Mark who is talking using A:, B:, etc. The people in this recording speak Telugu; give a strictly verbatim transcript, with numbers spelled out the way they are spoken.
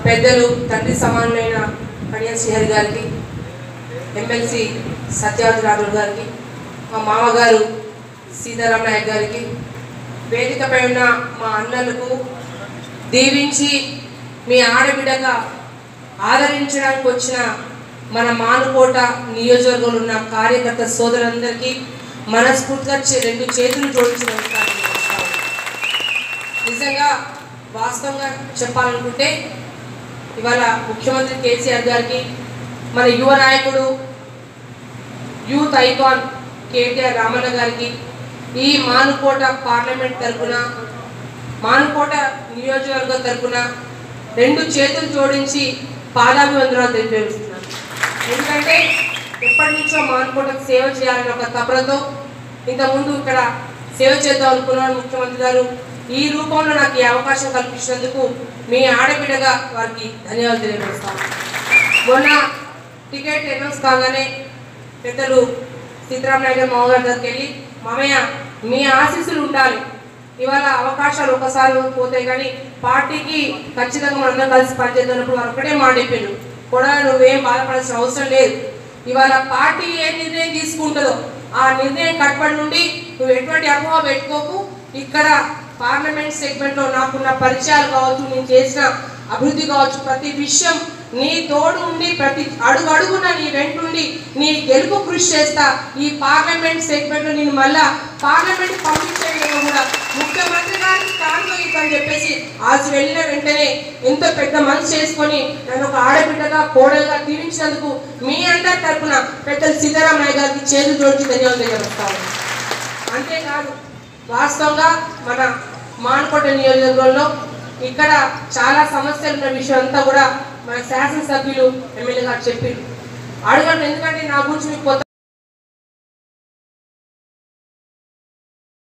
A: పెద్దలు తండ్రి సమానులైన కడియం శ్రీహరి గారికి, ఎమ్మెల్సీ సత్యవతి రాఘుల్ గారికి, మా మామగారు సీతారాం నాయక్ గారికి, వేదికపై ఉన్న మా అన్నలకు దీవించి మీ ఆడబిడ్డగా ఆదరించడానికి వచ్చిన మన మానుకోట నియోజకవర్గంలో ఉన్న కార్యకర్త సోదరులందరికీ మనస్ఫూర్తిగా రెండు చేతులు జోడించిన నిజంగా వాస్తవంగా చెప్పాలనుకుంటే ఇవాళ ముఖ్యమంత్రి కేసీఆర్ గారికి, మన యువ నాయకుడు యూత్ ఐకాన్ కేటీఆర్ రామన్న గారికి, ఈ మానుకోట పార్లమెంట్ తరఫున మానుకోట నియోజకవర్గం తరఫున రెండు చేతులు జోడించి పాదాభివందనాలు తెలియజేస్తున్నాను. ఎందుకంటే ఎప్పటి నుంచో మానుకోటకు సేవ చేయాలని ఒక తపనతో ఇంతకుముందు ఇక్కడ సేవ చేద్దాం అనుకున్నాను. ముఖ్యమంత్రి గారు ఈ రూపంలో నాకు ఈ అవకాశం కల్పించినందుకు మీ ఆడబిడ్డగా వారికి ధన్యవాదాలు తెలియజేస్తాను. మొన్న టికెట్ అనౌన్స్ కాగానే పెద్దలు సీతారాం నాయక్ గారు మామగారి దగ్గరికి వెళ్ళి, మామయ్య మీ ఆశీస్సులు ఉండాలి, ఇవాళ అవకాశాలు ఒకసారి పోతాయి కానీ పార్టీకి ఖచ్చితంగా మనందరం కలిసి పనిచేద్దామన్నప్పుడు వారు ఒకటే మాట చెప్పారు, కూడా నువ్వేం బాధపడాల్సిన అవసరం లేదు, ఇవాళ పార్టీ ఏ నిర్ణయం తీసుకుంటుందో ఆ నిర్ణయం కట్టుబడి నుండి నువ్వు ఎటువంటి అపోహ పెట్టుకోకు, ఇక్కడ పార్లమెంట్ సెగ్మెంట్లో నాకున్న పరిచయాలు కావచ్చు, నేను చేసిన అభివృద్ధి కావచ్చు, ప్రతి విషయం నీ తోడు ఉండి ప్రతి అడుగు అడుగున నీ వెంటుండి నీ గెలుపు కృషి చేస్తా, ఈ పార్లమెంట్ సెగ్మెంట్లో నేను మళ్ళా పార్లమెంట్ పంపించేయడం కూడా ముఖ్యమంత్రి గారికి కానుకని చెప్పేసి ఆశ వెళ్ళిన వెంటనే ఎంతో పెద్ద మనసు చేసుకొని నన్ను ఒక ఆడబిడ్డగా కోడలుగా తీర్చినందుకు మీ అందరి తరఫున పెద్దలు సీతారాం నాయక్ గారికి చేతులు జోడించి ధన్యవాదాలు తెలియజేస్తాను. అంతేకాదు వాస్తవంగా మన మానుకోట నియోజకవర్గంలో ఇక్కడ చాలా సమస్యలు ఉన్న విషయం అంతా కూడా మన శాసనసభ్యులు ఎమ్మెల్యే గారు చెప్పారు. అడగండి, ఎందుకంటే నా గురించి మీకు